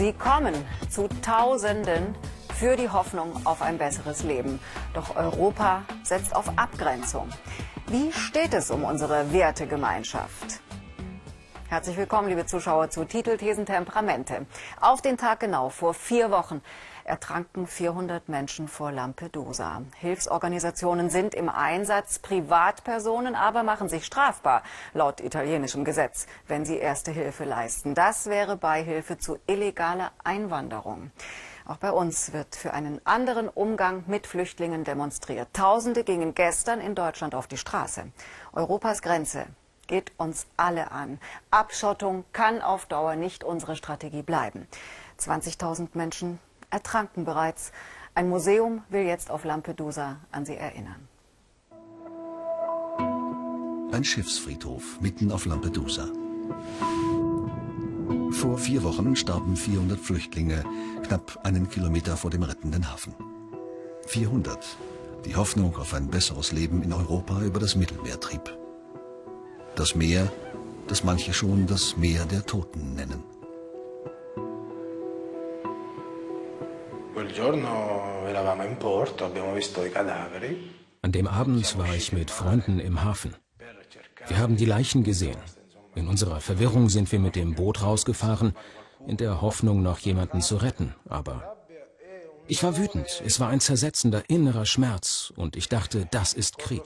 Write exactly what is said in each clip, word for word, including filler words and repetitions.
Sie kommen zu Tausenden für die Hoffnung auf ein besseres Leben. Doch Europa setzt auf Abgrenzung. Wie steht es um unsere Wertegemeinschaft? Herzlich willkommen, liebe Zuschauer, zu Titel, Thesen, Temperamente. Auf den Tag genau vor vier Wochen ertranken vierhundert Menschen vor Lampedusa. Hilfsorganisationen sind im Einsatz, Privatpersonen aber machen sich strafbar, laut italienischem Gesetz, wenn sie erste Hilfe leisten. Das wäre Beihilfe zu illegaler Einwanderung. Auch bei uns wird für einen anderen Umgang mit Flüchtlingen demonstriert. Tausende gingen gestern in Deutschland auf die Straße. Europas Grenze geht uns alle an. Abschottung kann auf Dauer nicht unsere Strategie bleiben. zwanzigtausend Menschen ertranken bereits. Ein Museum will jetzt auf Lampedusa an sie erinnern. Ein Schiffsfriedhof mitten auf Lampedusa. Vor vier Wochen starben vierhundert Flüchtlinge, knapp einen Kilometer vor dem rettenden Hafen. vierhundert. Die Hoffnung auf ein besseres Leben in Europa über das Mittelmeer trieb. Das Meer, das manche schon das Meer der Toten nennen. An dem Abend war ich mit Freunden im Hafen. Wir haben die Leichen gesehen. In unserer Verwirrung sind wir mit dem Boot rausgefahren, in der Hoffnung, noch jemanden zu retten. Aber ich war wütend. Es war ein zersetzender innerer Schmerz. Und ich dachte, das ist Krieg.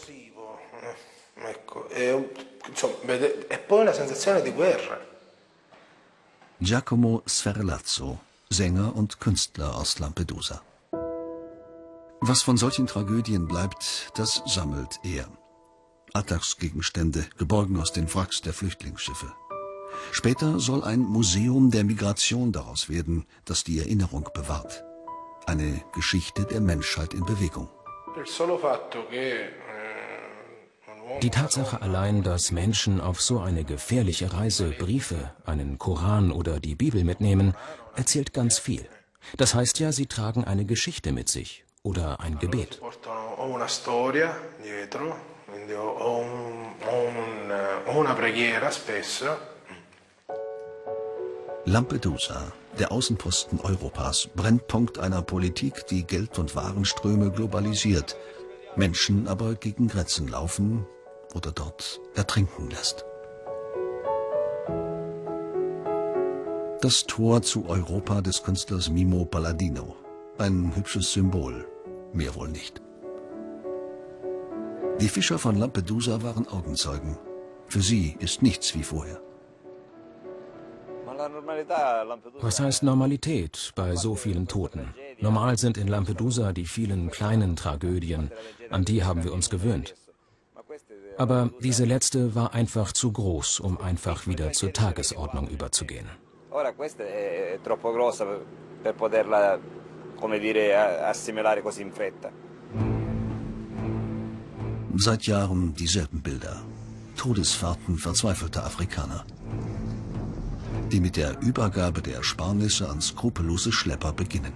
Giacomo Sferlazzo, Sänger und Künstler aus Lampedusa. Was von solchen Tragödien bleibt, das sammelt er. Alltagsgegenstände, geborgen aus den Wracks der Flüchtlingsschiffe. Später soll ein Museum der Migration daraus werden, das die Erinnerung bewahrt. Eine Geschichte der Menschheit in Bewegung. Die Tatsache allein, dass Menschen auf so eine gefährliche Reise Briefe, einen Koran oder die Bibel mitnehmen, erzählt ganz viel. Das heißt ja, sie tragen eine Geschichte mit sich oder ein Gebet. Lampedusa, der Außenposten Europas, Brennpunkt einer Politik, die Geld- und Warenströme globalisiert, Menschen aber gegen Grenzen laufen oder dort ertrinken lässt. Das Tor zu Europa des Künstlers Mimo Palladino. Ein hübsches Symbol, mehr wohl nicht. Die Fischer von Lampedusa waren Augenzeugen. Für sie ist nichts wie vorher. Was heißt Normalität bei so vielen Toten? Normal sind in Lampedusa die vielen kleinen Tragödien, an die haben wir uns gewöhnt. Aber diese letzte war einfach zu groß, um einfach wieder zur Tagesordnung überzugehen. Seit Jahren dieselben Bilder. Todesfahrten verzweifelter Afrikaner, die mit der Übergabe der Ersparnisse an skrupellose Schlepper beginnen.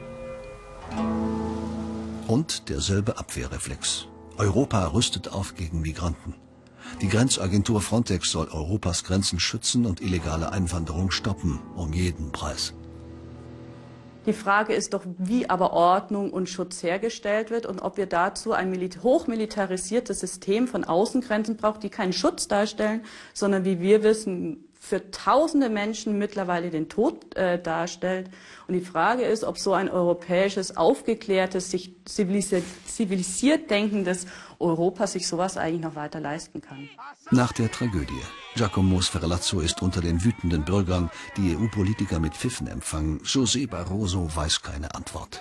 Und derselbe Abwehrreflex. Europa rüstet auf gegen Migranten. Die Grenzagentur Frontex soll Europas Grenzen schützen und illegale Einwanderung stoppen, um jeden Preis. Die Frage ist doch, wie aber Ordnung und Schutz hergestellt wird und ob wir dazu ein hochmilitarisiertes System von Außengrenzen brauchen, die keinen Schutz darstellen, sondern, wie wir wissen, für tausende Menschen mittlerweile den Tod äh, darstellt. Und die Frage ist, ob so ein europäisches, aufgeklärtes, sich zivilisiert, zivilisiert denkendes Europa sich sowas eigentlich noch weiter leisten kann. Nach der Tragödie. Giacomo Sferlazzo ist unter den wütenden Bürgern, die E U-Politiker mit Pfiffen empfangen. José Barroso weiß keine Antwort.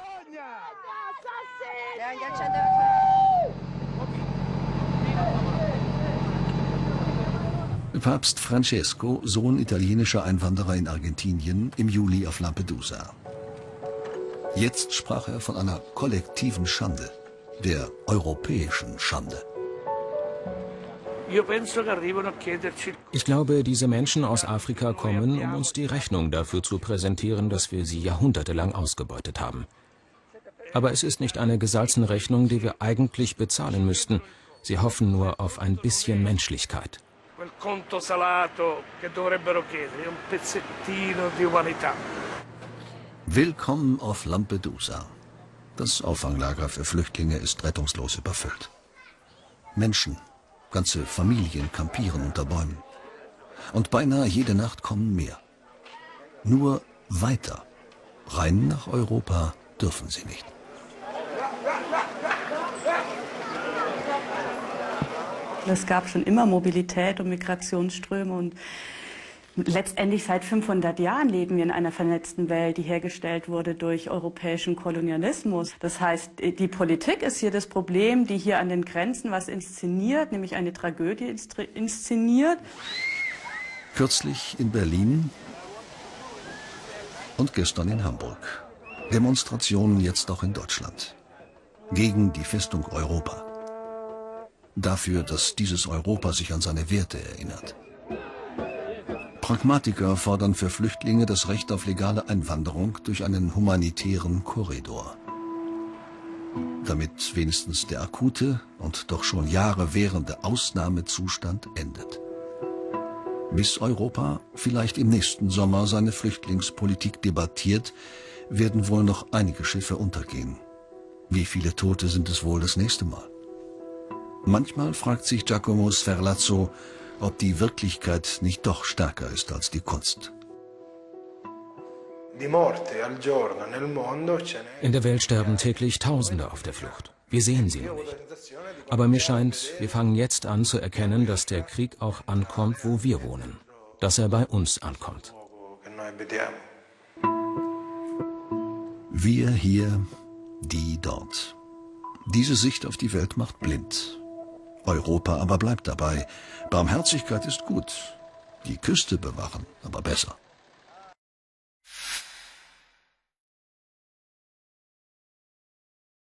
Papst Francesco, Sohn italienischer Einwanderer in Argentinien, im Juli auf Lampedusa. Jetzt sprach er von einer kollektiven Schande, der europäischen Schande. Ich glaube, diese Menschen aus Afrika kommen, um uns die Rechnung dafür zu präsentieren, dass wir sie jahrhundertelang ausgebeutet haben. Aber es ist nicht eine gesalzene Rechnung, die wir eigentlich bezahlen müssten. Sie hoffen nur auf ein bisschen Menschlichkeit. Quel conto salato che dovrebbero chiedere, un pezzettino di umanità. Willkommen auf Lampedusa. Das Auffanglager für Flüchtlinge ist rettungslos überfüllt. Menschen, ganze Familien kampieren unter Bäumen. Und beinahe jede Nacht kommen mehr. Nur weiter. Rein nach Europa dürfen sie nicht. Es gab schon immer Mobilität und Migrationsströme und letztendlich seit fünfhundert Jahren leben wir in einer vernetzten Welt, die hergestellt wurde durch europäischen Kolonialismus. Das heißt, die Politik ist hier das Problem, die hier an den Grenzen was inszeniert, nämlich eine Tragödie inszeniert. Kürzlich in Berlin und gestern in Hamburg. Demonstrationen jetzt auch in Deutschland. Gegen die Festung Europa. Dafür, dass dieses Europa sich an seine Werte erinnert. Pragmatiker fordern für Flüchtlinge das Recht auf legale Einwanderung durch einen humanitären Korridor. Damit wenigstens der akute und doch schon Jahre währende Ausnahmezustand endet. Bis Europa vielleicht im nächsten Sommer seine Flüchtlingspolitik debattiert, werden wohl noch einige Schiffe untergehen. Wie viele Tote sind es wohl das nächste Mal? Manchmal fragt sich Giacomo Sferlazzo, ob die Wirklichkeit nicht doch stärker ist als die Kunst. In der Welt sterben täglich Tausende auf der Flucht. Wir sehen sie nur nicht. Aber mir scheint, wir fangen jetzt an zu erkennen, dass der Krieg auch ankommt, wo wir wohnen. Dass er bei uns ankommt. Wir hier, die dort. Diese Sicht auf die Welt macht blind. Europa aber bleibt dabei. Barmherzigkeit ist gut. Die Küste bewachen, aber besser.